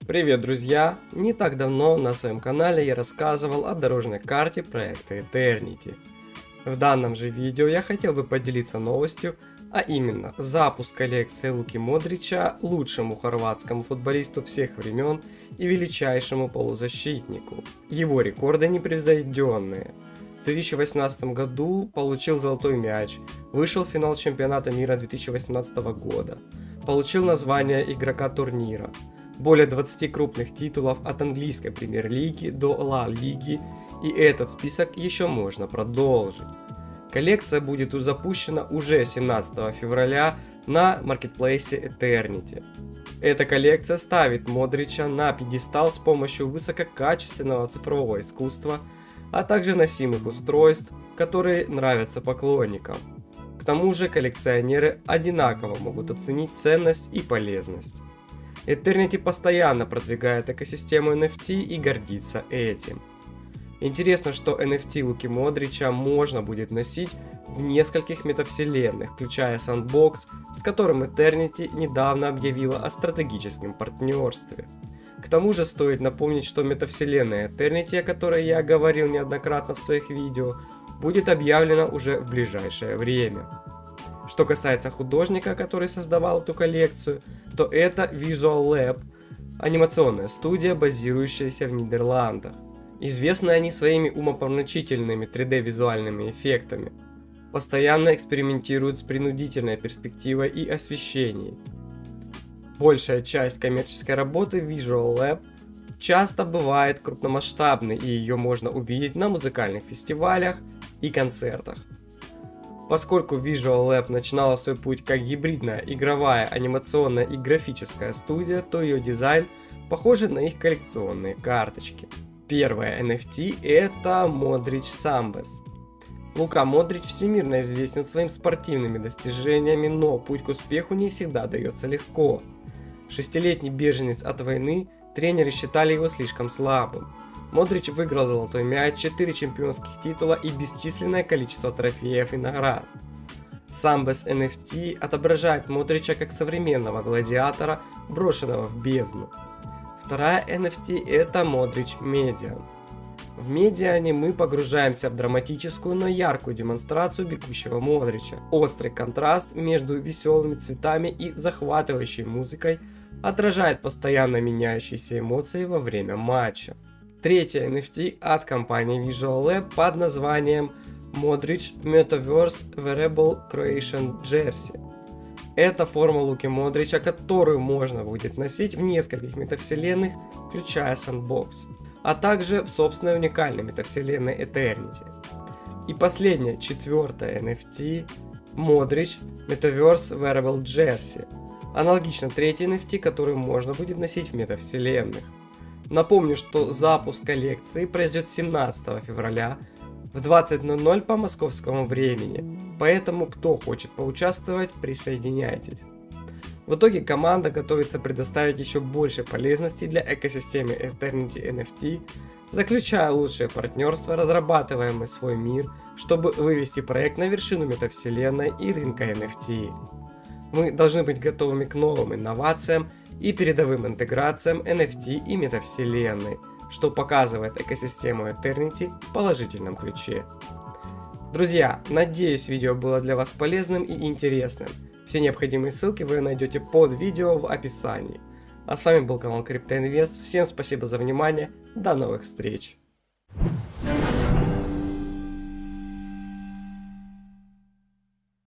Привет, друзья! Не так давно на своем канале я рассказывал о дорожной карте проекта Eternity. В данном же видео я хотел бы поделиться новостью, а именно запуск коллекции Луки Модрича, лучшему хорватскому футболисту всех времен и величайшему полузащитнику. Его рекорды непревзойденные. В 2018 году получил золотой мяч, вышел в финал чемпионата мира 2018 года, получил название игрока турнира. Более 20 крупных титулов от английской премьер-лиги до Ла-лиги, и этот список еще можно продолжить. Коллекция будет запущена уже 17 февраля на маркетплейсе Eternity. Эта коллекция ставит Модрича на пьедестал с помощью высококачественного цифрового искусства, а также носимых устройств, которые нравятся поклонникам. К тому же коллекционеры одинаково могут оценить ценность и полезность. Eternity постоянно продвигает экосистему NFT и гордится этим. Интересно, что NFT Луки Модрича можно будет носить в нескольких метавселенных, включая Sandbox, с которым Eternity недавно объявила о стратегическом партнерстве. К тому же стоит напомнить, что метавселенная Eternity, о которой я говорил неоднократно в своих видео, будет объявлена уже в ближайшее время. Что касается художника, который создавал эту коллекцию, то это Visual Lab, анимационная студия, базирующаяся в Нидерландах. Известны они своими умопомрачительными 3D-визуальными эффектами. Постоянно экспериментируют с принудительной перспективой и освещением. Большая часть коммерческой работы Visual Lab часто бывает крупномасштабной, и ее можно увидеть на музыкальных фестивалях и концертах. Поскольку Visual Lab начинала свой путь как гибридная игровая, анимационная и графическая студия, то ее дизайн похож на их коллекционные карточки. Первая NFT это Модрич Самбес. Лука Модрич всемирно известен своими спортивными достижениями, но путь к успеху не всегда дается легко. Шестилетний беженец от войны, тренеры считали его слишком слабым. Модрич выиграл золотой мяч, 4 чемпионских титула и бесчисленное количество трофеев и наград. Самбес NFT отображает Модрича как современного гладиатора, брошенного в бездну. Вторая NFT это Модрич Медиан. В Медиане мы погружаемся в драматическую, но яркую демонстрацию бегущего Модрича. Острый контраст между веселыми цветами и захватывающей музыкой отражает постоянно меняющиеся эмоции во время матча. Третья NFT от компании Visual Lab под названием Modric Metaverse Wearable Croatian Jersey. Это форма Луки Модрича, которую можно будет носить в нескольких метавселенных, включая Sandbox, а также в собственной уникальной метавселенной Eternity. И последняя, четвертая NFT Modric Metaverse Wearable Jersey, аналогично третьей NFT, которую можно будет носить в метавселенных. Напомню, что запуск коллекции произойдет 17 февраля в 20:00 по московскому времени, поэтому кто хочет поучаствовать, присоединяйтесь. В итоге команда готовится предоставить еще больше полезностей для экосистемы Eternity NFT, заключая лучшее партнерство, разрабатываемый свой мир, чтобы вывести проект на вершину метавселенной и рынка NFT. Мы должны быть готовыми к новым инновациям и передовым интеграциям NFT и метавселенной, что показывает экосистему Eternity в положительном ключе. Друзья, надеюсь, видео было для вас полезным и интересным. Все необходимые ссылки вы найдете под видео в описании. А с вами был канал CryptoInvest. Всем спасибо за внимание. До новых встреч.